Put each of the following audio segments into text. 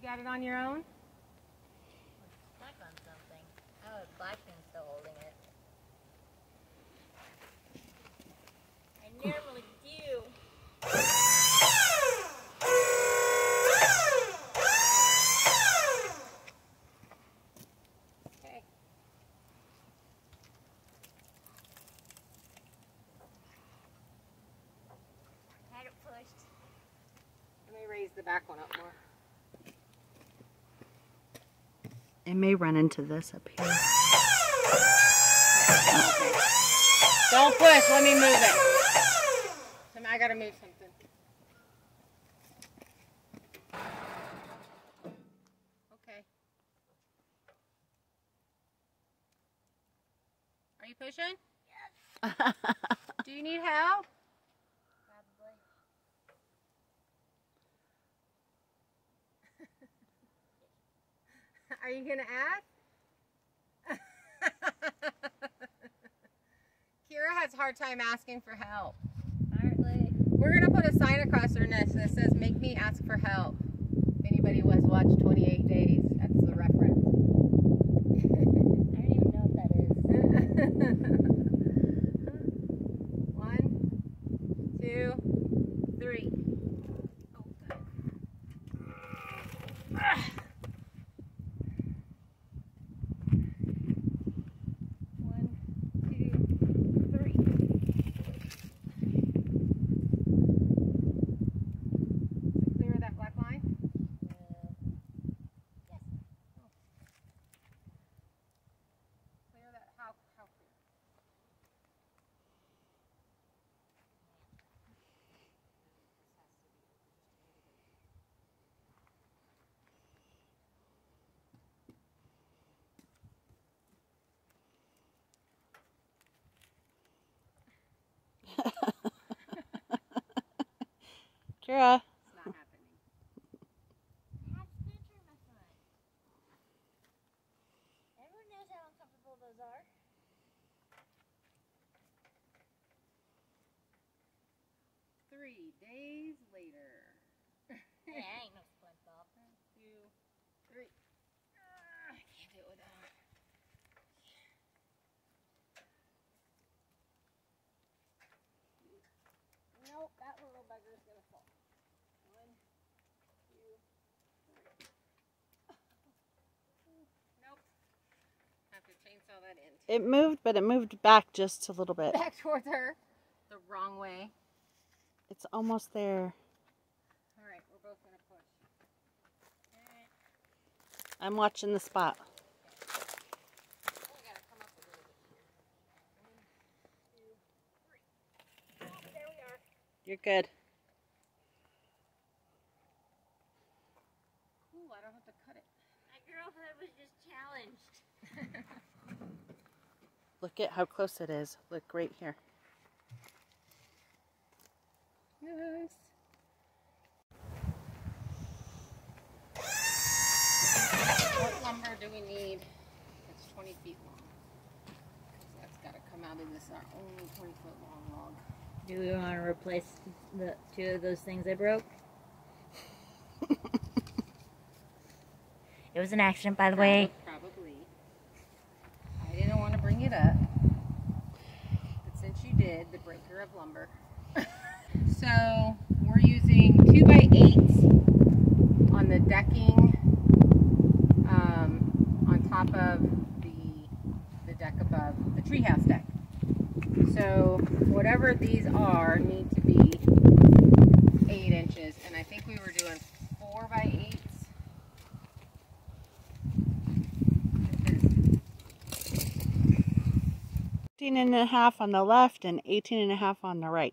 got it on your own? Stuck on something. Oh, Blackman's still holding it. I normally do. Okay. Had it pushed. Let me raise the back one up more. It may run into this up here. Okay. Don't push, let me move it. I gotta move something. Okay. Are you pushing? Yes. Do you need help? Probably. Are you gonna ask? Kira has a hard time asking for help. Partly. We're gonna put a sign across her nest that says, "Make me ask for help." If anybody has watched 28 Days, that's the reference. I don't even know what that is. 1, 2, 3. Oh, good. Kira. It's not happening. I have splinter in my foot. Everyone knows how uncomfortable those are. 3 days later. Hey, I ain't no splint ball. 1, 2, 3. I can't do it without her. Nope, that little bugger is gonna fall. 1, 2, 3. Nope. Have to chainsaw that in. It moved, but it moved back just a little bit. Back towards her. The wrong way. It's almost there. Alright, we're both gonna push. Alright. I'm watching the spot. Oh, we gotta come up a little bit here. 1, 2, 3. Oh, there we are. You're good. Ooh, I don't have to cut it. My girlhood was just challenged. Look at how close it is. Look right here. Nice. What lumber do we need? It's 20 feet long. That's got to come out of this, our only 20-foot long log. Do we want to replace the 2 of those things I broke? It was an accident, by the way. Probably. I didn't want to bring it up. But since you did, the breaker of lumber. So we're using 2x8s on the decking on top of the deck above the treehouse deck. So whatever these are need to be 8 inches, and I think we were doing 4x8s. 18.5 on the left and 18.5 on the right.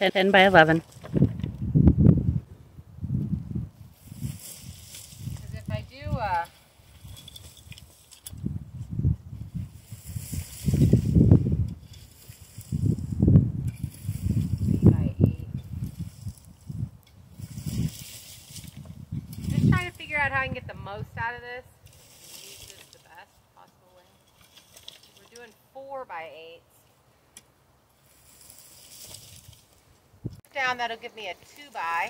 10 by 11. Because if I do 3 by 8. Just trying to figure out how I can get the most out of this. Use this the best possible way. We're doing 4 by 8. Down, that'll give me a 2 by.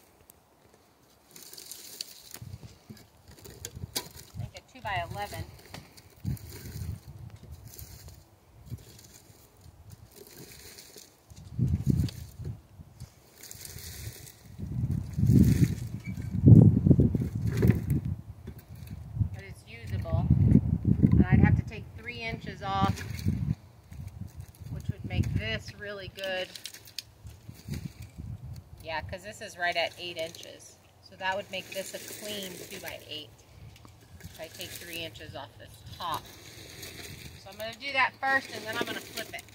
I think a 2 by 11. But it's usable. And I'd have to take 3 inches off, which would make this really good. Yeah, because this is right at 8 inches. So that would make this a clean 2 by 8. If I take 3 inches off this top. So I'm going to do that first and then I'm going to flip it.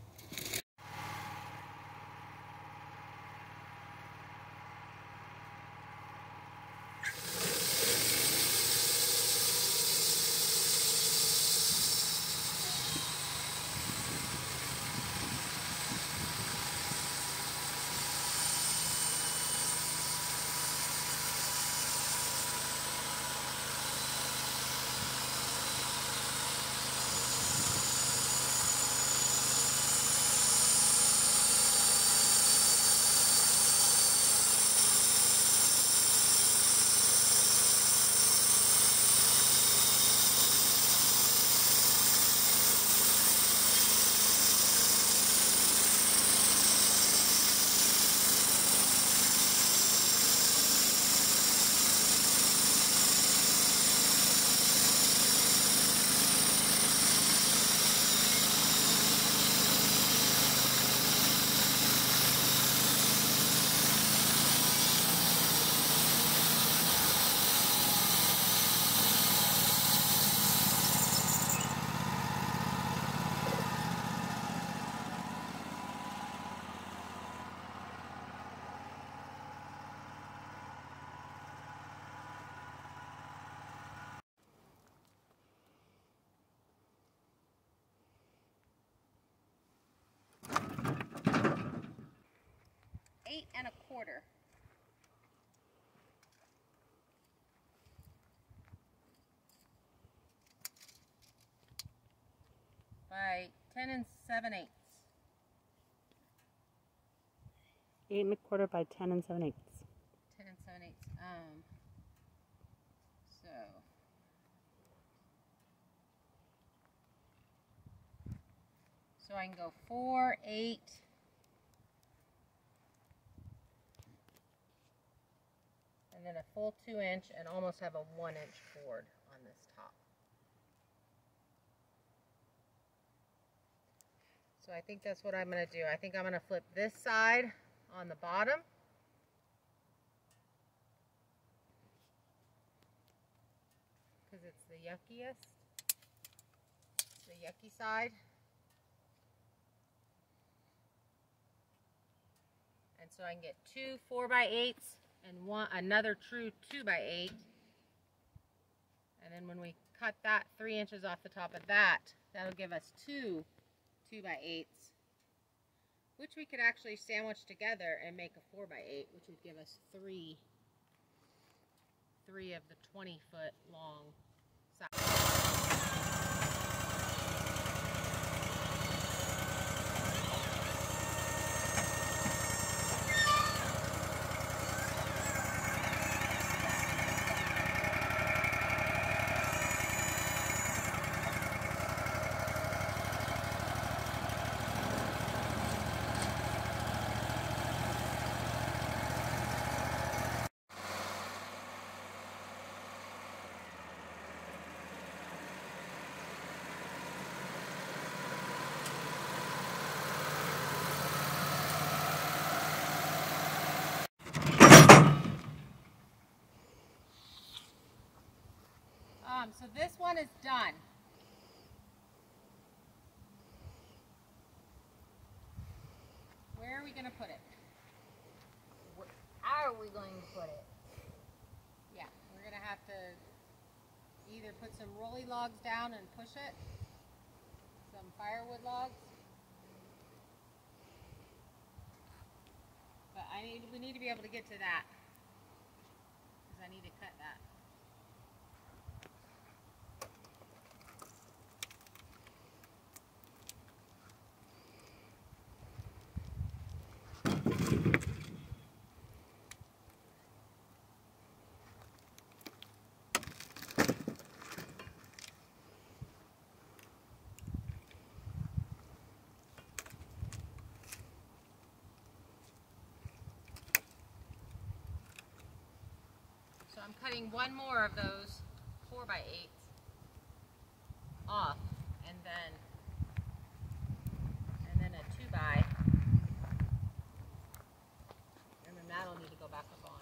Eight and a quarter. By 10 and 7/8. 8 1/4 by 10 and 7/8. 10 and 7/8. So I can go 4, 8. And then a full 2 inch and almost have a 1 inch board on this top. So I think that's what I'm going to do. I think I'm going to flip this side on the bottom. Because it's the yuckiest. It's the yucky side. And so I can get 2 4 by 8s and another true 2 by 8. And then when we cut that 3 inches off the top of that, that'll give us 2 2 by 8s, which we could actually sandwich together and make a 4 by 8, which would give us three of the 20-foot long sides. So this one is done. Where are we going to put it? are we going to put it? Yeah, we're going to have to either put some rolly logs down and push it, some firewood logs. But we need to be able to get to that, because I need to cut that. So I'm cutting one more of those 4x8s off, and then a 2x, and then that'll need to go back up on.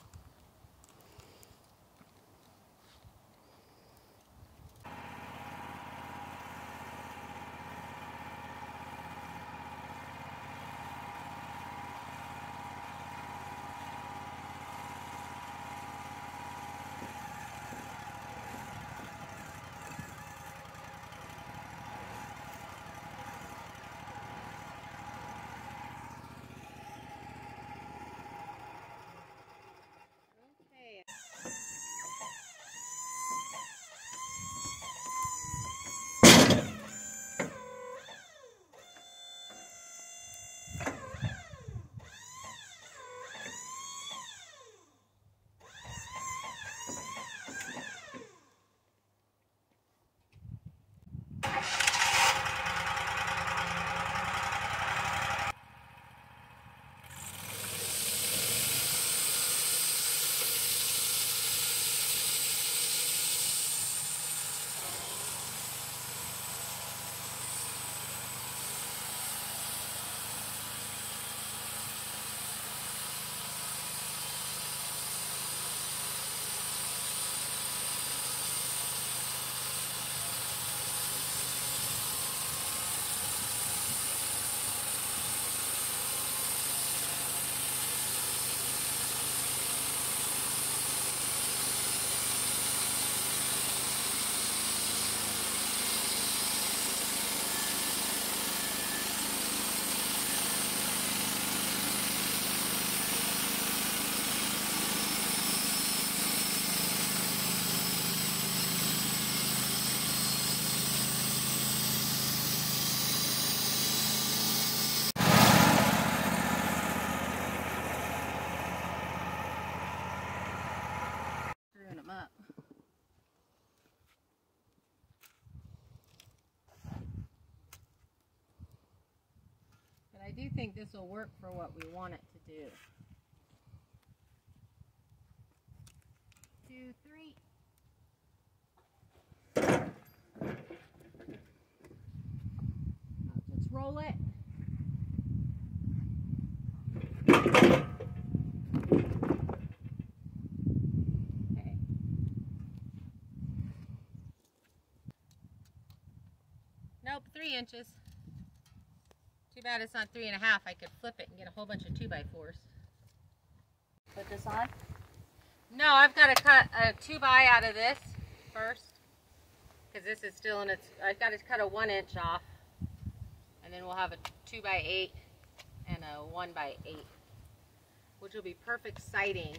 Up. But I do think this will work for what we want it to do. 2, 3. Let's roll it. Nope, 3 inches. Too bad it's not 3.5. I could flip it and get a whole bunch of 2x4s. Put this on? No, I've got to cut a 2x out of this first, because this is still in its, I've got to cut a 1 inch off, and then we'll have a 2x8 and a 1x8, which will be perfect siding.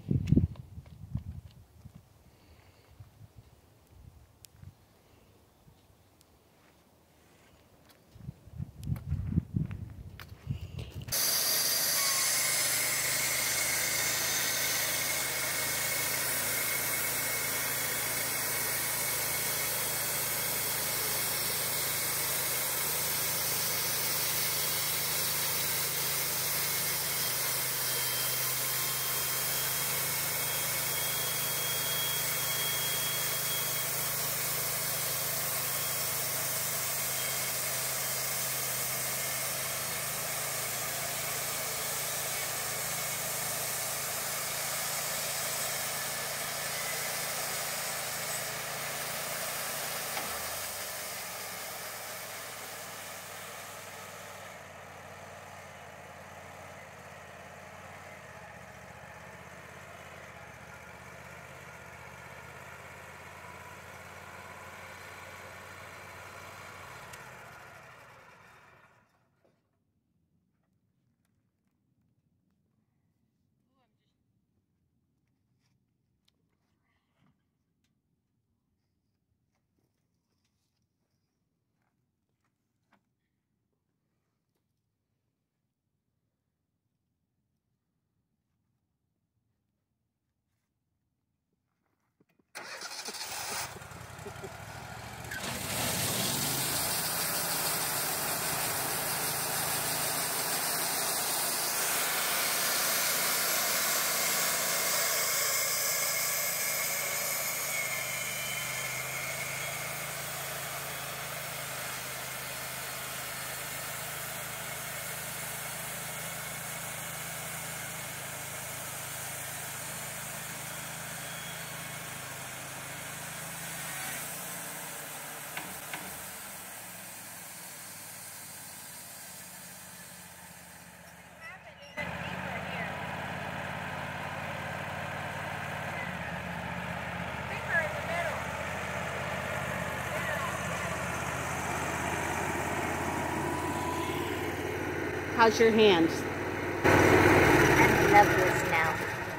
How's your hand? I'm loveless now.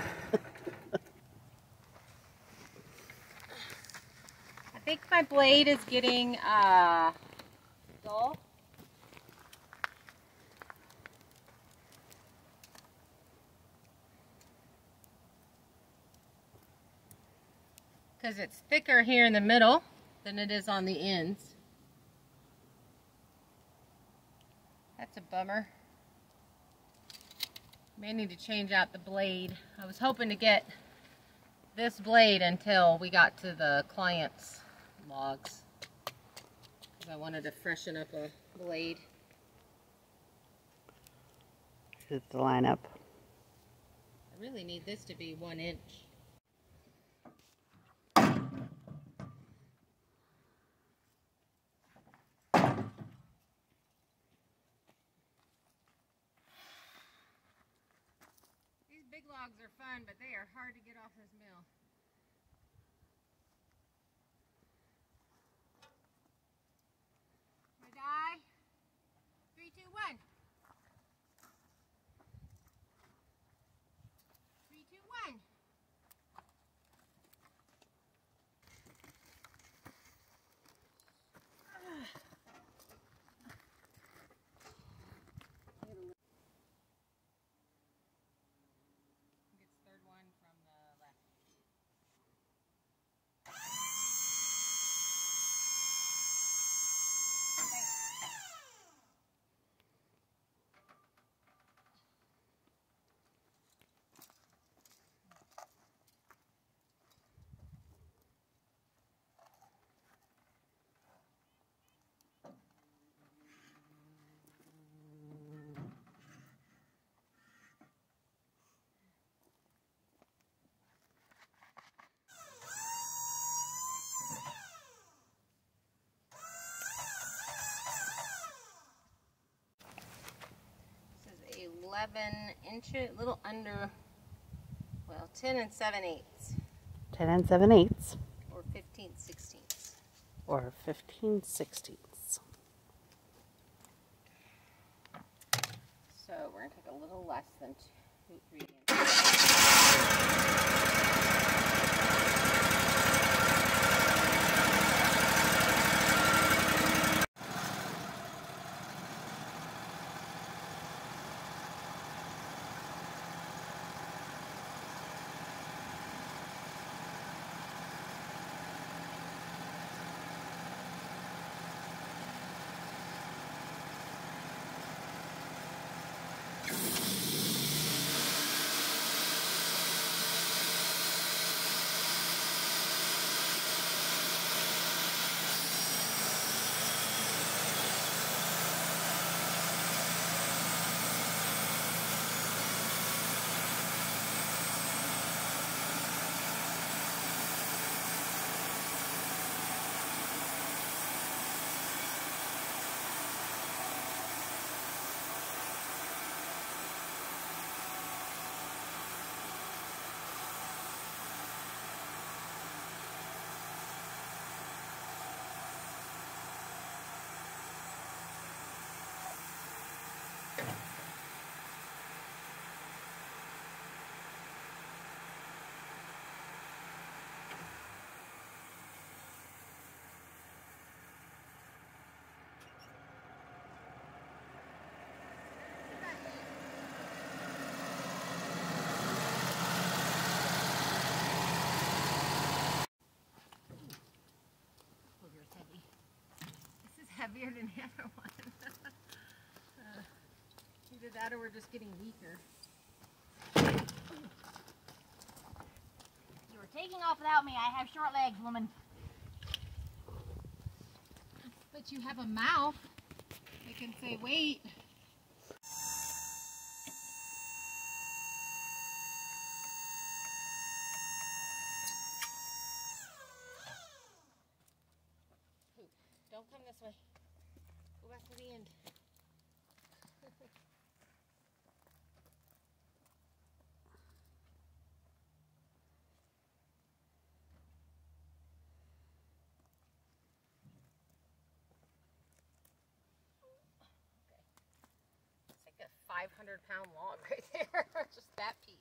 I think my blade is getting dull. Because it's thicker here in the middle than it is on the ends. That's a bummer. May need to change out the blade. I was hoping to get this blade until we got to the client's logs. Because I wanted to freshen up a blade. Here's the lineup. I really need this to be 1 inch. These big logs are fun, but they are hard to get off this mill. My die. 3, 2, 1. 3, 2, 1. Gets third one from the left. This is 11 inches, a little under, well, 10 7/8. 10 7/8. Or 15/16. Or 15/16. So we're going to take a little less than 2, 3 inches. Heavier than the other one. Either that or we're just getting weaker. You were taking off without me. I have short legs, woman. But you have a mouth that can say wait. Don't come this way. Go back to the end. Okay. It's like a 500-pound log right there. Just that piece.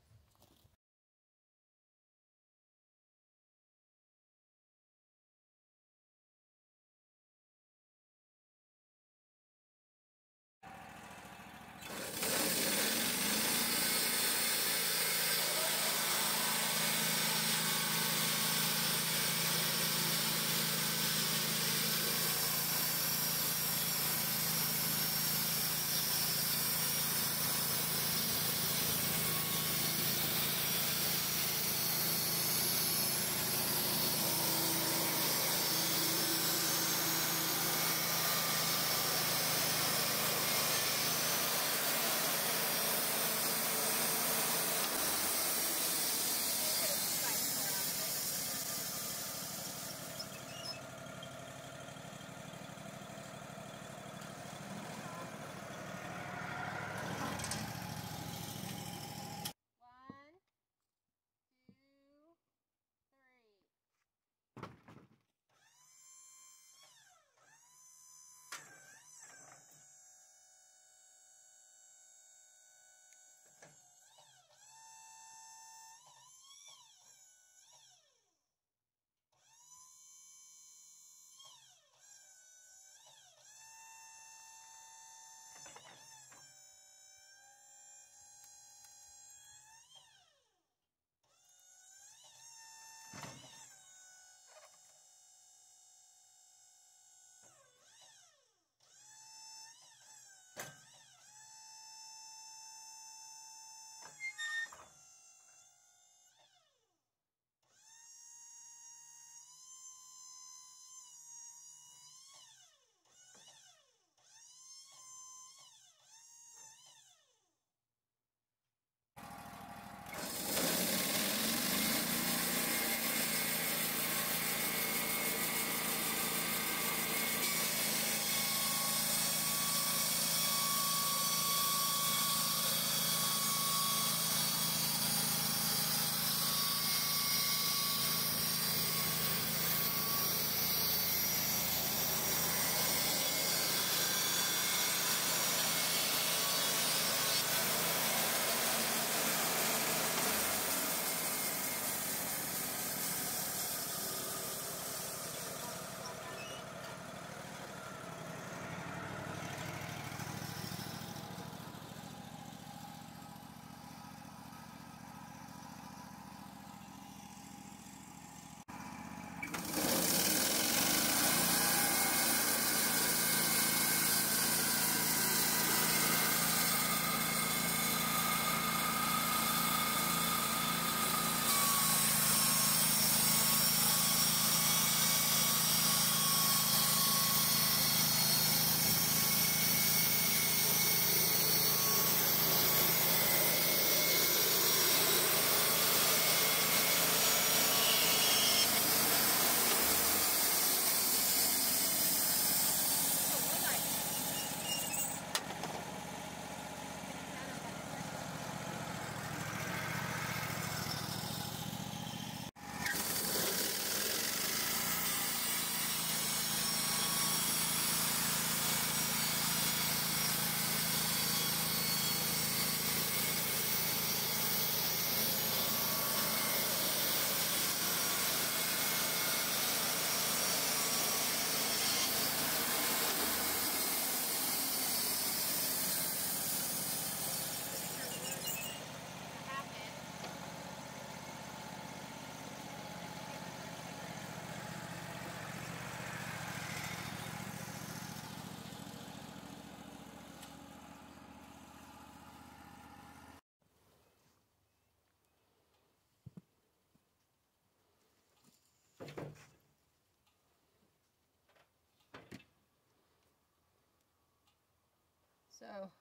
So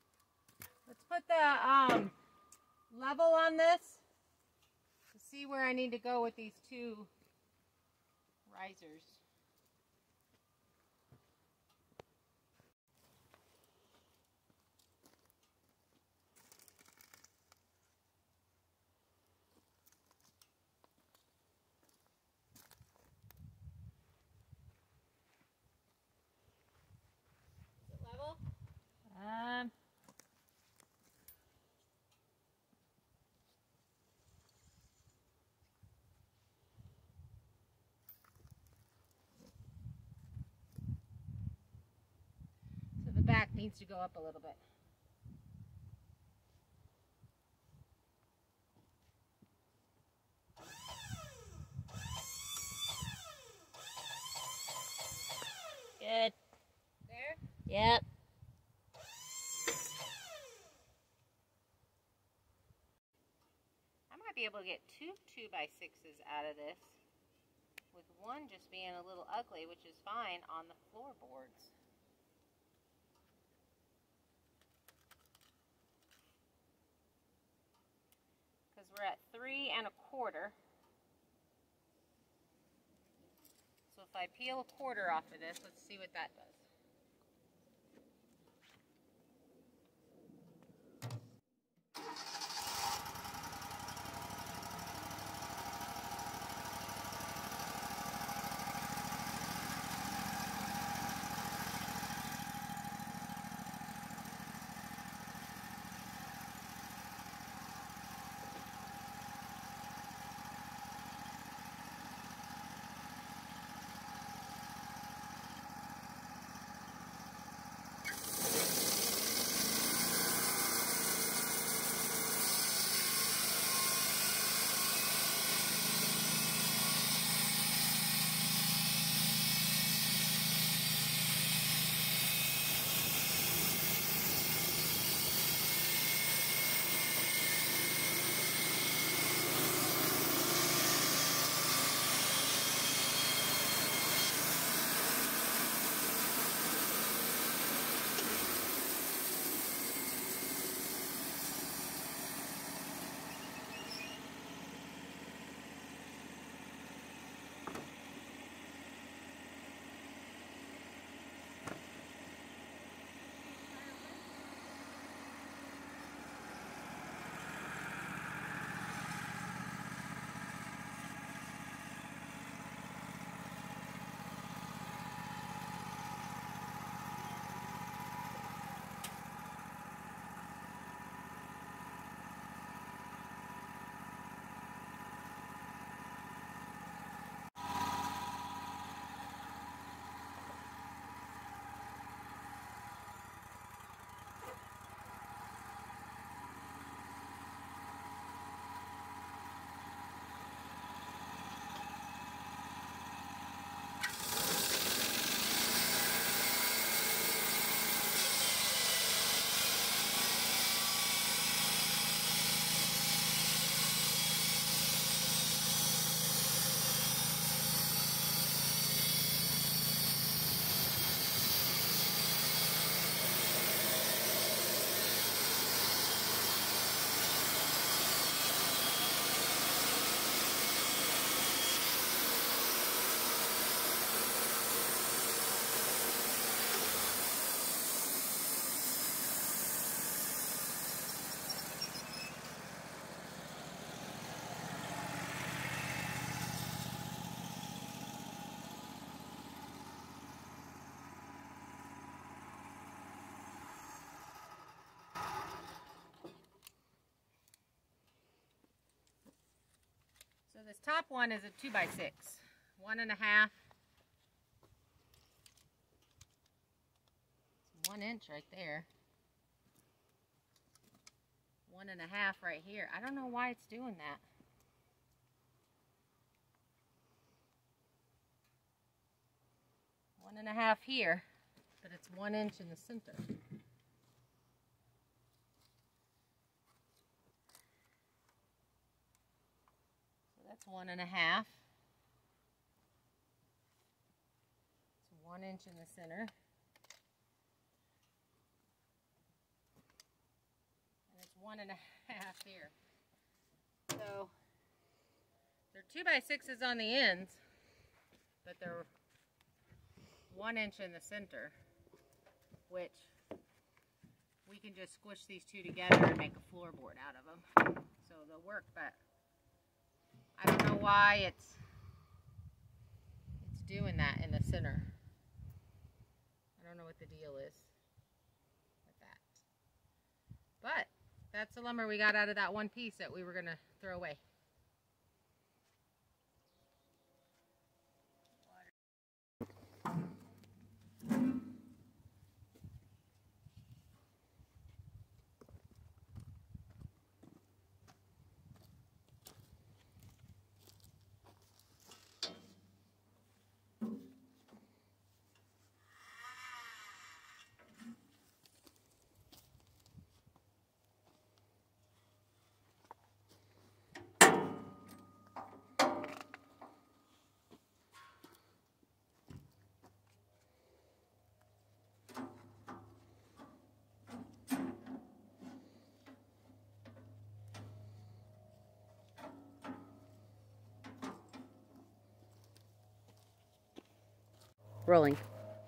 let's put the level on this to see where I need to go with these two risers. Is it level? Needs to go up a little bit. Good. There? Yep. I might be able to get 2 2x6s out of this, with one just being a little ugly, which is fine on the floorboards. Because we're at 3 1/4. So if I peel 1/4 off of this, let's see what that does. So this top one is a 2x6, 1 1/2. It's 1 inch right there. 1 1/2 right here. I don't know why it's doing that. One and a half here, but it's 1 inch in the center. That's 1 1/2. It's 1 inch in the center. And it's 1 1/2 here. So they're 2x6s on the ends, but they're 1 inch in the center, which we can just squish these two together and make a floorboard out of them. So they'll work, but I don't know why it's doing that in the center. I don't know what the deal is with that. But that's the lumber we got out of that one piece that we were going to throw away. Rolling.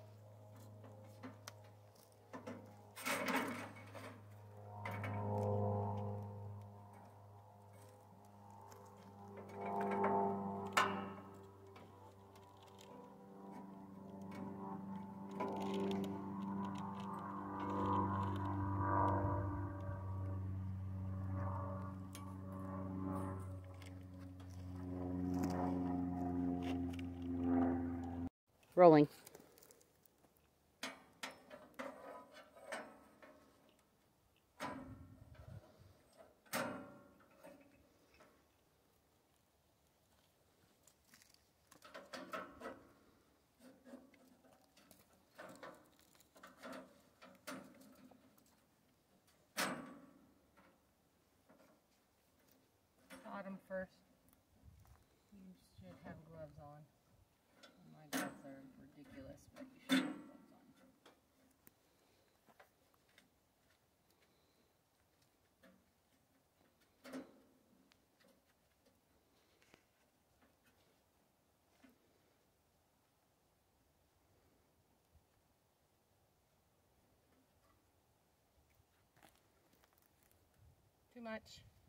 Rolling. Bottom first. You should have gloves on. My gloves are ridiculous, but you should have gloves on. Too much.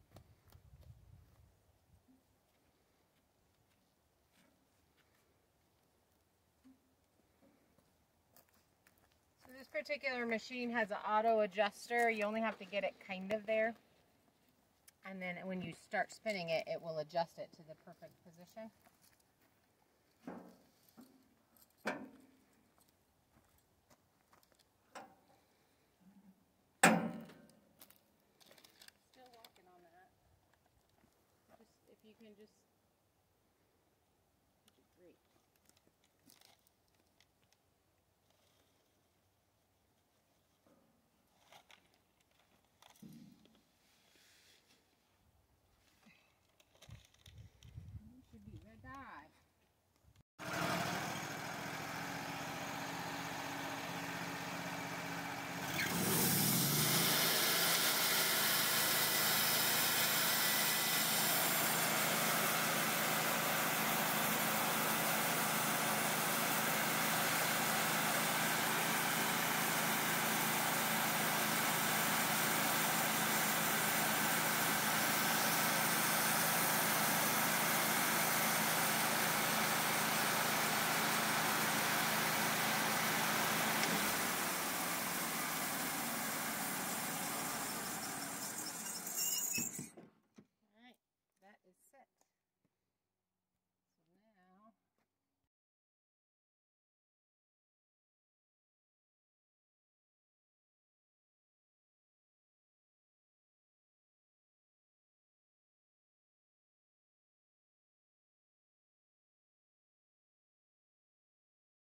So this particular machine has an auto adjuster. You only have to get it kind of there. And then when you start spinning it, it will adjust it to the perfect position.